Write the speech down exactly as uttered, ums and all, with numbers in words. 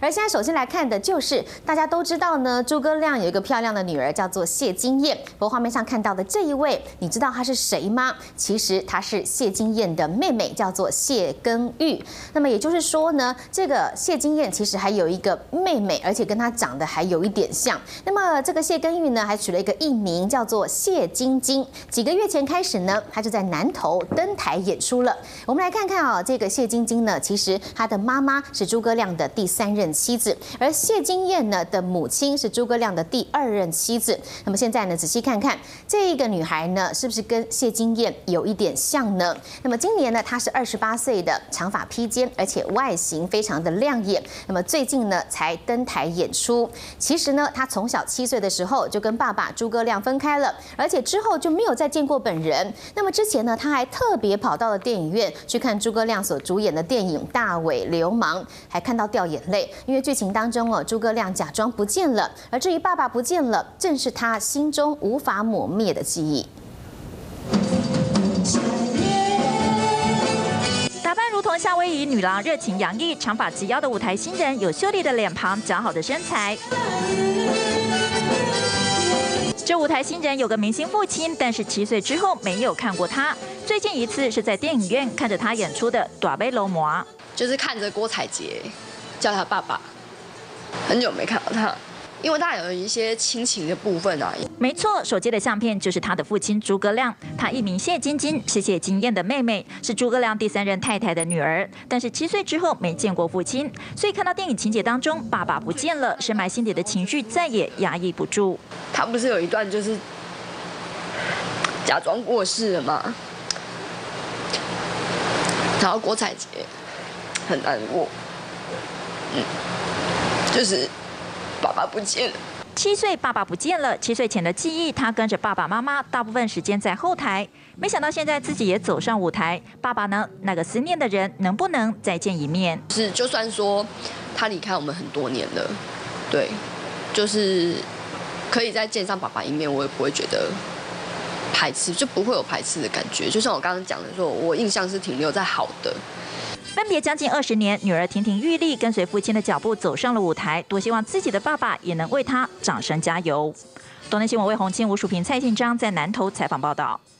而现在首先来看的就是大家都知道呢，诸葛亮有一个漂亮的女儿叫做谢金燕。不过画面上看到的这一位，你知道她是谁吗？其实她是谢金燕的妹妹，叫做谢根玉。那么也就是说呢，这个谢金燕其实还有一个妹妹，而且跟她长得还有一点像。那么这个谢根玉呢，还取了一个艺名叫做谢晶晶。几个月前开始呢，她就在南投登台演出了。我们来看看啊、哦，这个谢晶晶呢，其实她的妈妈是诸葛亮的第三任妻子，而谢金燕呢的母亲是诸葛亮的第二任妻子。那么现在呢，仔细看看这个女孩呢，是不是跟谢金燕有一点像呢？那么今年呢，她是二十八岁的，长发披肩，而且外形非常的亮眼。那么最近呢，才登台演出。其实呢，她从小七岁的时候就跟爸爸诸葛亮分开了，而且之后就没有再见过本人。那么之前呢，她还特别跑到了电影院去看诸葛亮所主演的电影《大尾流氓》，还看到掉眼泪，因为剧情当中哦，诸葛亮假装不见了，而至于爸爸不见了，正是他心中无法抹灭的记忆。 打扮如同夏威夷女郎，热情洋溢，长发及腰的舞台新人，有秀丽的脸庞，姣好的身材。这舞台新人有个明星父亲，但是七岁之后没有看过他。最近一次是在电影院看着他演出的《大尾流氓》， 就是看着郭采洁叫他爸爸，很久没看到他。因为他有一些亲情的部分啊， 没错，手机的相片就是他的父亲诸葛亮，他艺名谢晶晶，是谢金燕的妹妹，是诸葛亮第三任太太的女儿。但是七岁之后没见过父亲，所以看到电影情节当中爸爸不见了，深埋心底的情绪再也压抑不住。 他不是有一段就是假装过世了吗？然后郭采洁很难过，嗯，就是。爸爸不见了， 七岁爸爸不见了。七岁前的记忆，他跟着爸爸妈妈，大部分时间在后台。没想到现在自己也走上舞台，爸爸呢？那个思念的人，能不能再见一面？ 是，就算说他离开我们很多年了，对，就是可以再见上爸爸一面，我也不会觉得排斥，就不会有排斥的感觉。就像我刚刚讲的说，我印象是停留在好的。 分别将近二十年，女儿亭亭玉立，跟随父亲的脚步走上了舞台，多希望自己的爸爸也能为她掌声加油。东森新闻魏宏清、吴淑平、蔡庆章在南投采访报道。